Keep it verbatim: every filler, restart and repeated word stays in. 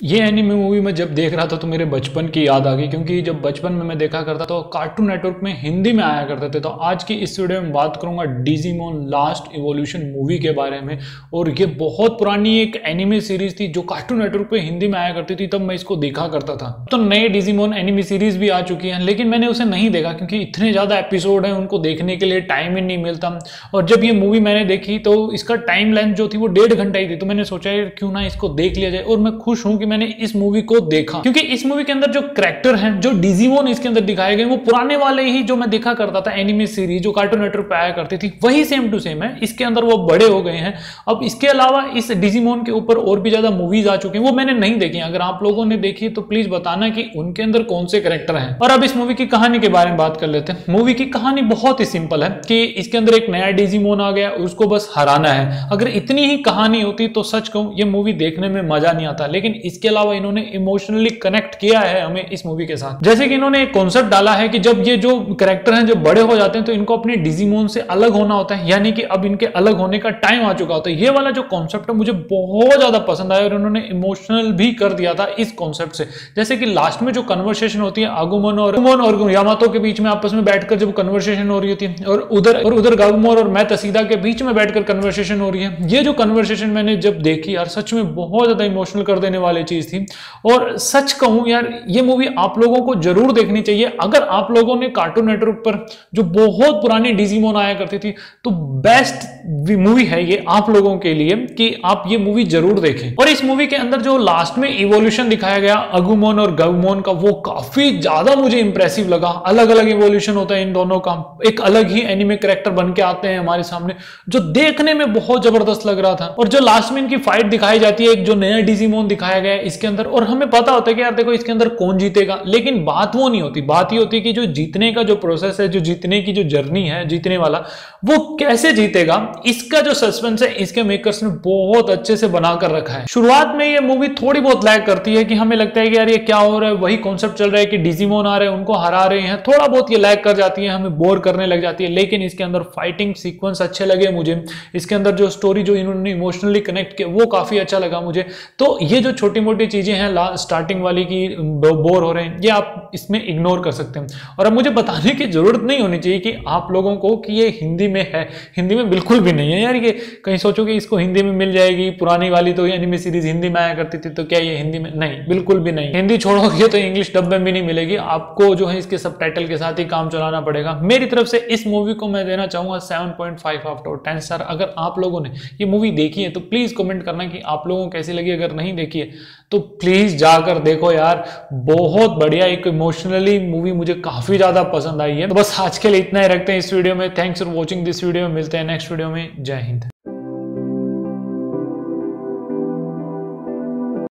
ये anime movie मैं जब देख रहा था तो मेरे बचपन की याद आ गई, क्योंकि जब बचपन में मैं देखा करता तो कार्टून नेटवर्क में हिंदी में आया करते थे। तो आज की इस वीडियो में बात करूंगा डिजिमोन लास्ट इवोल्यूशन मूवी के बारे में। और ये बहुत पुरानी एक एनिमे सीरीज थी जो कार्टून नेटवर्क पे हिंदी में आया करती थी, तब मैं इसको देखा करता था। तो नए डिजिमोन एनिमे सीरीज भी आ चुकी है, लेकिन मैंने उसे नहीं देखा क्योंकि इतने ज्यादा एपिसोड है, उनको देखने के लिए टाइम ही नहीं मिलता। और जब ये मूवी मैंने देखी तो इसका टाइम लेंथ जो थी वो डेढ़ घंटा ही थी, तो मैंने सोचा क्यों ना इसको देख लिया जाए। और मैं खुश हूं कि मैंने इस मूवी को देखा, क्योंकि इस मूवी के अंदर जो कैरेक्टर हैं, जो डिजिमोन इसके अंदर दिखाए गए, वो पुराने वाले ही जो मैं देखा करता था एनिमे सीरीज जो कार्टून नेटवर्क पे आया करती थी, वही सेम टू सेम है। इसके अंदर वो बड़े हो गए हैं। अब इसके अलावा इस डिजिमोन के ऊपर और भी ज्यादा मूवीज आ चुकी हैं, वो मैंने नहीं देखी। अगर आप लोगों ने देखी तो प्लीज बताना कि उनके अंदर कौन से कैरेक्टर हैं। और अब इस मूवी की कहानी के बारे में बात कर लेते हैं। मूवी की कहानी बहुत ही सिंपल है कि इसके अंदर एक नया डिजिमोन आ गया, उसको बस हराना है। अगर इतनी ही कहानी होती तो सच कहूं ये मूवी देखने में मजा नहीं आता, लेकिन इसके अलावा इन्होंने इमोशनली कनेक्ट किया है हमें इस मूवी के साथ। जैसे कि इन्होंने एक कॉन्सेप्ट डाला है कि जब ये जो कैरेक्टर हैं जब बड़े हो जाते हैं तो इनको अपने डिजिमोन से अलग होना होता है, यानी कि अब इनके अलग होने का टाइम आ चुका होता है। ये वाला जो कॉन्सेप्ट है मुझे बहुत ज्यादा पसंद आया और इन्होंने इमोशनल भी कर दिया था इस कॉन्सेप्ट से। जैसे कि लास्ट में जो कन्वर्सेशन होती है आगुमोन और और यामातो के बीच में आपस में बैठकर जब कन्वर्सेशन हो रही होती है, और उधर और उधर गागुमोन और मैं तसीदा के बीच में बैठकर कन्वर्सेशन हो रही है। ये जो कन्वर्सेशन मैंने जब देखी यार, सच में बहुत ज्यादा इमोशनल कर देने वाली चीज थी। और सच कहूं यार, ये मूवी आप लोगों को जरूर देखनी चाहिए। अगर आप लोगों ने कार्टून नेटवर्क पर जो बहुत पुरानी डिजिमोन आया करती थी, तो बेस्ट मूवी है ये आप लोगों के लिए कि आप ये मूवी जरूर देखें। और इस मूवी के अंदर जो लास्ट में इवोल्यूशन दिखाया गया अगुमोन और गागुमोन का, वो काफी ज्यादा मुझे इंप्रेसिव लगा। अलग अलग इवोल्यूशन होता है इन दोनों का, एक अलग ही एनिमे कैरेक्टर बन के आते हैं हमारे सामने, जो देखने में बहुत जबरदस्त लग रहा था। और जो लास्ट में इनकी फाइट दिखाई जाती है, एक जो नया डिजिमोन दिखाया गया है इसके अंदर, और हमें पता होता है कि यार देखो इसके अंदर कौन जीतेगा, लेकिन बात वो नहीं होती। बात ये होती है कि जो जीतने का जो प्रोसेस है, जो जीतने की जो जर्नी है, जीतने वाला वो कैसे जीतेगा, इसका जो सस्पेंस है इसके मेकर्स ने बहुत अच्छे से बनाकर रखा है। शुरुआत में ये मूवी थोड़ी बहुत लैग करती है कि हमें लगता है कि यार ये क्या हो रहा है, वही कॉन्सेप्ट चल रहा है कि डिजिमोन आ रहे हैं, उनको हरा रहे हैं, थोड़ा बहुत ये लैग कर जाती है, हमें बोर करने लग जाती है। लेकिन इसके अंदर फाइटिंग सीक्वेंस अच्छे लगे मुझे, इसके अंदर जो स्टोरी जो इन्होंने इमोशनली कनेक्ट किया वो काफी अच्छा लगा मुझे। तो ये जो छोटी मोटी चीजें हैं स्टार्टिंग वाली की बोर हो रहे हैं, ये आप इसमें इग्नोर कर सकते हैं। और अब मुझे बताने की जरूरत नहीं होनी चाहिए कि आप लोगों को कि ये हिंदी में है। हिंदी में बिल्कुल भी नहीं है यार। ये कहीं सोचो कि इसको हिंदी में मिल जाएगी, पुरानी वाली तो एनिमे सीरीज हिंदी में आया करती थी, तो क्या ये हिंदी में? नहीं, बिल्कुल भी नहीं। हिंदी छोड़ोगे तो इंग्लिश डब में भी नहीं मिलेगी, आपको जो है इसके सबटाइटल के साथ ही काम चलाना पड़ेगा। मेरी तरफ से इस मूवी को मैं देना चाहूंगा seven point five out of ten star. अगर आप लोगों ने ये मूवी देखी है तो प्लीज कमेंट करना कि आप लोगों को कैसी लगी। अगर नहीं देखी है तो प्लीज जाकर देखो यार, बहुत बढ़िया एक इमोशनली मूवी मुझे काफी ज्यादा पसंद आई है। तो बस आज के लिए इतना ही रखते हैं इस वीडियो में। Thanks for watching this video. मिलते हैं नेक्स्ट वीडियो में। जय हिंद।